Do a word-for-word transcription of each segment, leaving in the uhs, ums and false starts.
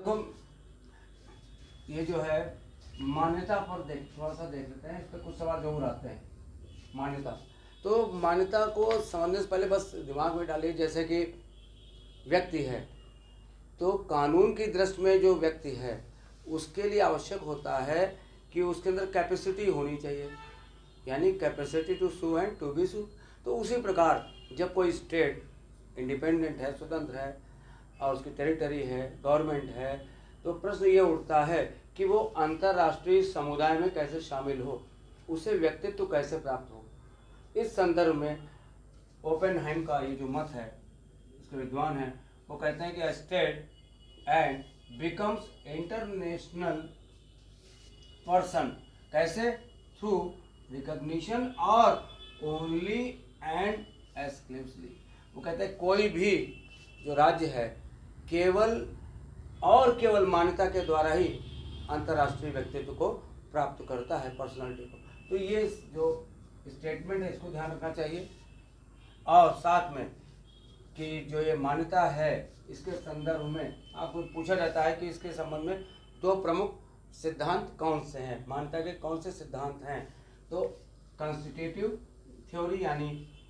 हम ये जो है मान्यता पर देख थोड़ा सा देख लेते हैं, इस पर कुछ सवाल जरूर आते हैं। मान्यता, तो मान्यता को समझने से पहले बस दिमाग में डालिए जैसे कि व्यक्ति है, तो कानून की दृष्टि में जो व्यक्ति है उसके लिए आवश्यक होता है कि उसके अंदर कैपेसिटी होनी चाहिए, यानी capacity to sue and to be sue. तो उसी प्रकार जब कोई स्टेट इंडिपेंडेंट है, स्वतंत्र है और उसकी टेरिटरी है, गवर्नमेंट है, तो प्रश्न ये उठता है कि वो अंतर्राष्ट्रीय समुदाय में कैसे शामिल हो, उसे व्यक्तित्व कैसे प्राप्त हो। इस संदर्भ में ओपेनहाइम का ये जो मत है, इसके विद्वान हैं, वो कहते हैं कि state and becomes international person, कैसे? थ्रू रिकॉग्निशन और ओनली एंड एक्सक्लूसिवली। वो कहते हैं कोई भी जो राज्य है केवल और केवल मान्यता के द्वारा ही अंतर्राष्ट्रीय व्यक्तित्व को प्राप्त करता है, पर्सनालिटी को। तो ये जो स्टेटमेंट है इसको ध्यान रखना चाहिए। और साथ में कि जो ये मान्यता है इसके संदर्भ में आपको पूछा जाता है कि इसके संबंध में दो प्रमुख सिद्धांत कौन से हैं, मान्यता के कौन से सिद्धांत हैं। तो कॉन्स्टिट्यूटिव थ्योरी यानी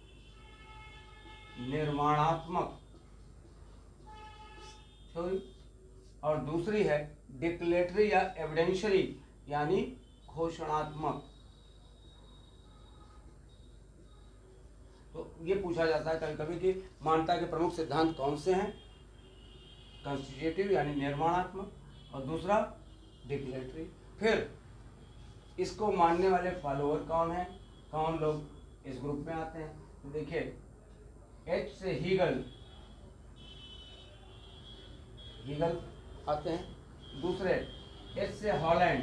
निर्माणात्मक थ्योरी, और दूसरी है डिक्लेटरी या एविडेंशियरी यानी घोषणात्मक। तो ये पूछा जाता है कभी कभी कि मान्यता के प्रमुख सिद्धांत कौन से हैं, कॉन्स्टिट्यूटिव यानी निर्माणात्मक और दूसरा डिक्लेटरी। फिर इसको मानने वाले फॉलोअर कौन हैं, कौन लोग इस ग्रुप में आते हैं। तो देखिए एच से हीगल हीगल आते हैं, दूसरे एच से हॉलैंड,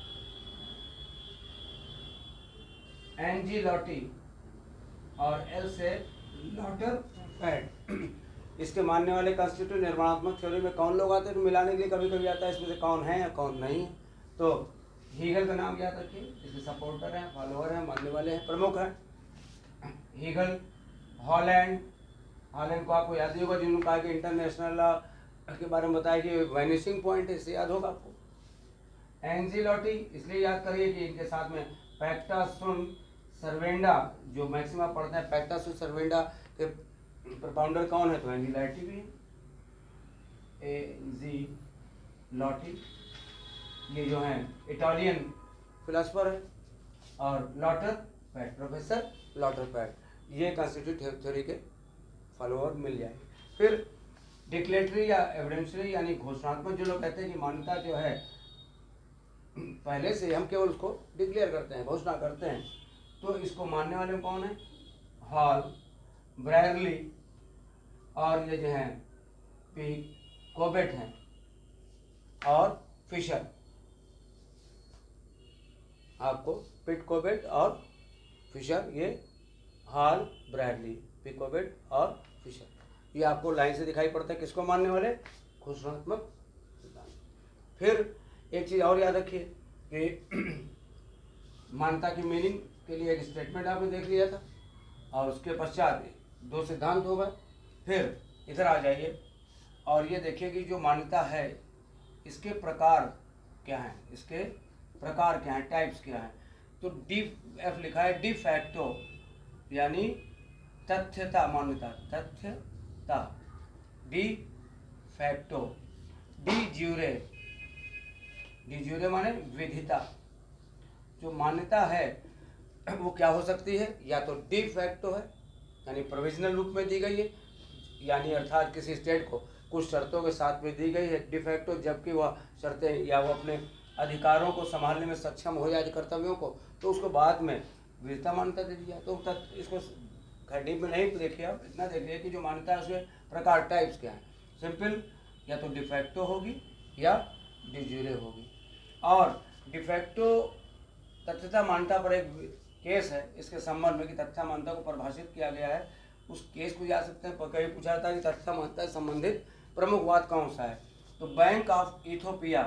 एनजी लॉटी और एल से लॉटर पैड। इसके मानने वाले कॉन्स्टिट्यूटिव निर्माणात्मक थ्योरी में कौन लोग आते हैं, तो मिलाने के लिए कभी कभी आता है इसमें से कौन है या कौन नहीं है। तो हीगल का नाम याद रखिए, इसके सपोर्टर हैं, फॉलोअर हैं, मानने वाले हैं, प्रमुख हैं हीगल। हॉलैंड, हॉलैंड को आपको याद ही होगा, जिन्होंने कहा कि इंटरनेशनल के बारे में बताया कि वैनिशिंग पॉइंट है, इससे याद होगा आपको। एंजिलोटी इसलिए याद करिए कि इनके साथ में पैक्टा सुन सर्वेंडा, जो मैक्सिमम पढ़ते हैं पैक्टा सुन सर्वेंडा के प्रोपाउंडर कौन है, तो एंजिलोटी भी है। एंजिलोटी ये जो हैं इटालियन फिलोसफर है, और Lauterpacht, professor Lauterpacht, ये कॉन्स्टिट्यूटिव थ्योरी के फॉलोअर मिल जाएंगे। फिर डिक्लेटरी या एविडेंशियरी यानी घोषणात्मक, जो लोग कहते हैं कि मान्यता जो है पहले से हम केवल उसको डिक्लेयर करते हैं, घोषणा करते हैं। तो इसको मानने वाले में कौन है, हॉल, ब्रैडली और ये जो हैं पी कोबेट हैं और फिशर। आपको पिट कोबेट और फिशर, ये हॉल, ब्रैडली, पिकोबेट और फिशर, ये आपको लाइन से दिखाई पड़ता है किसको मानने वाले, घोषणात्मक सिद्धांत। फिर एक चीज़ और याद रखिए कि मान्यता की मीनिंग के लिए एक स्टेटमेंट आपने देख लिया था, और उसके पश्चात दो सिद्धांत हो गए। फिर इधर आ जाइए और ये देखिए कि जो मान्यता है इसके प्रकार क्या हैं, इसके प्रकार क्या हैं, टाइप्स क्या हैं। तो डी एफ लिखा है डी फैक्टो यानी तथ्यता मान्यता, तथ्यता। De facto, de jure, de jure माने विधिता। जो मान्यता है वो क्या हो सकती है, या तो डी फैक्टो है यानी प्रोविजनल रूप में दी गई है, यानी अर्थात किसी स्टेट को कुछ शर्तों के साथ में दी गई है। डी फैक्टो जबकि वह शर्तें या वो अपने अधिकारों को संभालने में सक्षम हो जाए कर्तव्यों को, तो उसको बाद में विधिता मान्यता दे दिया। तो तक इसको खड्डी में नहीं देखिए, आप इतना देखिए कि जो मान्यता है उसके प्रकार टाइप्स क्या है। सिंपल या तो डिफेक्टो होगी या डिज्यूरे होगी। और डिफेक्टो तथ्यता मान्यता पर एक केस है इसके संबंध में कि तथ्यता मान्यता को परिभाषित किया गया है, उस केस को जा सकते हैं। कभी पूछा जाता है कि तथ्यता मान्यता से संबंधित प्रमुख वाद कौन सा है, तो bank of Ethiopia,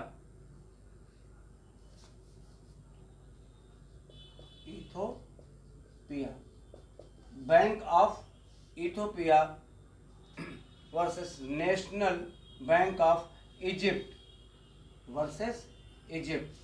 Ethiopia bank of Ethiopia versus national bank of Egypt versus Egypt,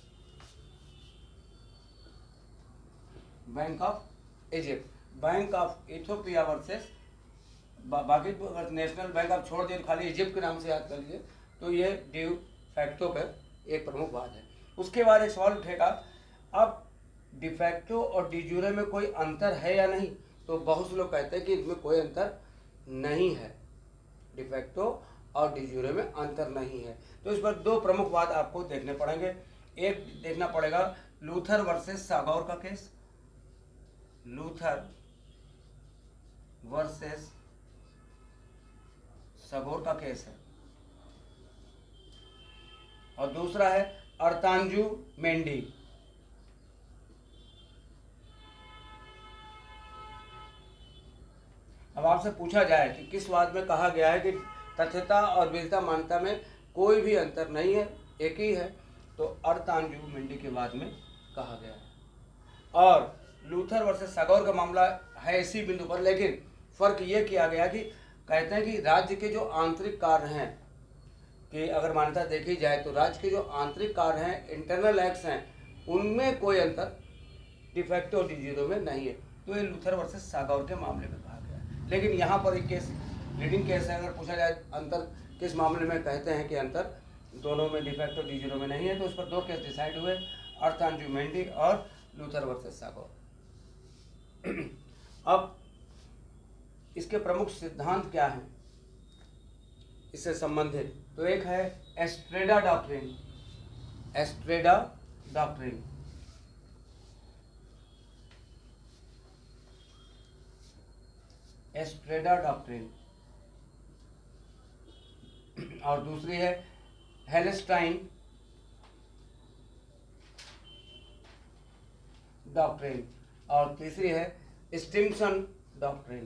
bank of Egypt, bank of Ethiopia versus, बा, बाकी अगर नेशनल बैंक आप छोड़ दिए खाली इजिप्ट के नाम से याद कर लीजिए, तो ये ड्यू फैक्टो पर एक प्रमुख बात है। उसके बाद एक सवाल उठेगा, अब डिफैक्टो और डिजूरे में कोई अंतर है या नहीं, तो बहुत से लोग कहते हैं कि इसमें कोई अंतर नहीं है, डिफैक्टो और डिजूरे में अंतर नहीं है। तो इस पर दो प्रमुख बात आपको देखने पड़ेंगे। एक देखना पड़ेगा लूथर वर्सेस सागौर का केस, लूथर वर्सेस सागौर का केस है, और दूसरा है अर्तांजू मेंडी। अब आपसे पूछा जाए कि किस बात में कहा गया है कि तथ्यता और विधता मान्यता में कोई भी अंतर नहीं है, एक ही है, तो अर्तांजू मेंडी के बाद में कहा गया है। और लूथर वर्सेस सागौर का मामला है इसी बिंदु पर, लेकिन फर्क ये किया गया कि कहते हैं कि राज्य के जो आंतरिक कार्य हैं, कि अगर मान्यता देखी जाए तो राज्य के जो आंतरिक कार्य हैं, इंटरनल एक्ट्स हैं, उनमें कोई अंतर डिफैक्टो डिजूरे में नहीं है। तो ये लूथर वर्सेस सागौर के मामले में कहा गया है। लेकिन यहाँ पर एक केस लीडिंग केस है, अगर पूछा जाए अंतर किस मामले में कहते हैं कि अंतर दोनों में डिफैक्टो डिजूरे में नहीं है, तो उस पर दो केस डिसाइड हुए, अर्तांजू मेंडी और लूथर वर्सेस सागौर। अब इसके प्रमुख सिद्धांत क्या हैं इससे संबंधित, तो एक है Estrada doctrine, Estrada doctrine, Estrada doctrine, और दूसरी है हेलेस्टाइन डॉक्ट्रिन, और तीसरी है स्टिम्सन डॉक्ट्रिन।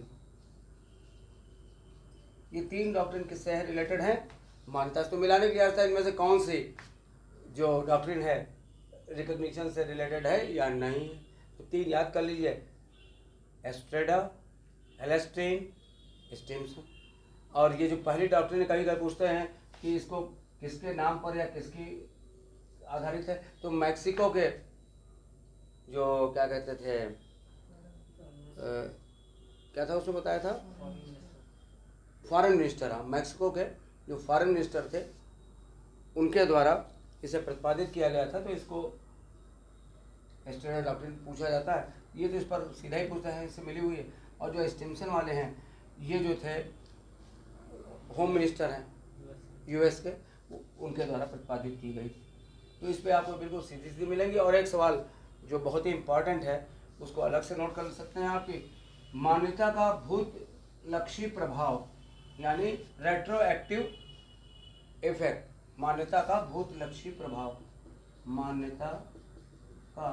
ये तीन डॉक्ट्रिन किससे है रिलेटेड है, मान्यता से। तो मिलाने की आवश्यकता, इनमें से कौन सी जो डॉक्ट्रिन है रिकॉग्निशन से रिलेटेड है या नहीं है, तो तीन याद कर लीजिए, एस्ट्रेडा, हेलेस्टाइन, स्टिम्सन। और ये जो पहली डॉक्ट्रिन है, कभी कभी पूछते हैं कि इसको किसके नाम पर या किसकी आधारित है, तो मैक्सिको के जो क्या कहते थे, आ, क्या था उसमें बताया था, फॉरेन मिनिस्टर, हाँ, मैक्सिको के जो फॉरेन मिनिस्टर थे उनके द्वारा इसे प्रतिपादित किया गया था, तो इसको एस्ट्रेडा डॉक्ट्रिन पूछा जाता है। ये तो इस पर सीधा ही पूछते हैं, इससे मिली हुई है। और जो स्टिम्सन वाले हैं, ये जो थे होम मिनिस्टर हैं यूएस के, उनके द्वारा प्रतिपादित की गई। तो इस पे आपको बिल्कुल सीधी सीधी मिलेंगी। और एक सवाल जो बहुत ही इम्पॉर्टेंट है, उसको अलग से नोट कर सकते हैं आपकी, मान्यता का भूत लक्षी प्रभाव यानी रेट्रोएक्टिव इफेक्ट, मान्यता का भूत लक्षी प्रभाव, मान्यता का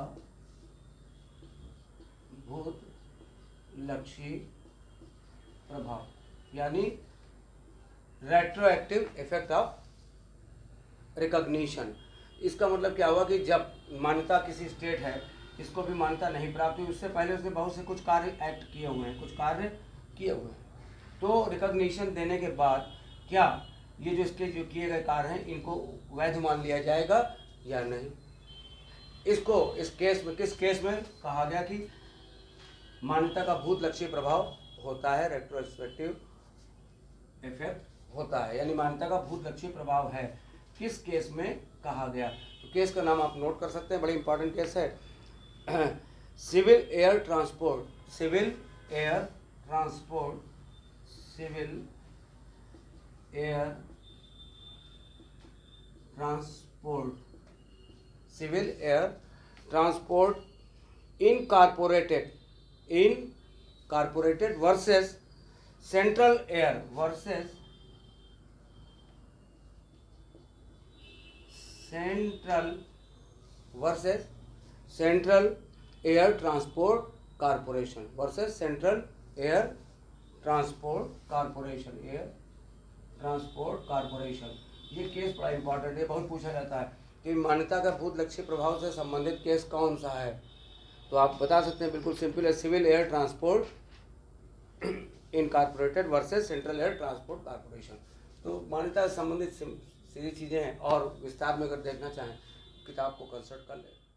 भूत लक्षी प्रभाव यानी रेट्रोएक्टिव इफेक्ट ऑफ रिकॉग्निशन। इसका मतलब क्या हुआ कि जब मान्यता किसी स्टेट है, इसको भी मान्यता नहीं प्राप्त हुई, उससे पहले उसने बहुत से कुछ कार्य एक्ट किए हुए हैं, कुछ कार्य किए हुए हैं, तो रिकॉग्निशन देने के बाद क्या ये जो इसके जो किए गए कार्य हैं, इनको वैध मान लिया जाएगा या नहीं। इसको इस केस में, किस केस में कहा गया कि मान्यता का भूत लक्षी प्रभाव होता है, रेट्रोस्पेक्टिव इफेक्ट होता है, यानी मान्यता का भूत लक्षी प्रभाव है, किस केस में कहा गया। तो केस का नाम आप नोट कर सकते हैं, बड़ी इंपॉर्टेंट केस है, civil air transport, civil air transport, civil air transport, civil air transport incorporated, incorporated versus central air, versus central versus central air transport corporation, versus central air transport corporation, air transport corporation. ये case बड़ा important है, बहुत पूछा जाता है कि मान्यता का भूत लक्षी प्रभाव से संबंधित केस कौन सा है, तो आप बता सकते हैं, बिल्कुल सिंपल है, civil air transport incorporated versus central air transport corporation. तो मान्यता से संबंधित सीधी चीज़ें हैं और विस्तार में अगर देखना चाहें किताब को कंसल्ट कर लें।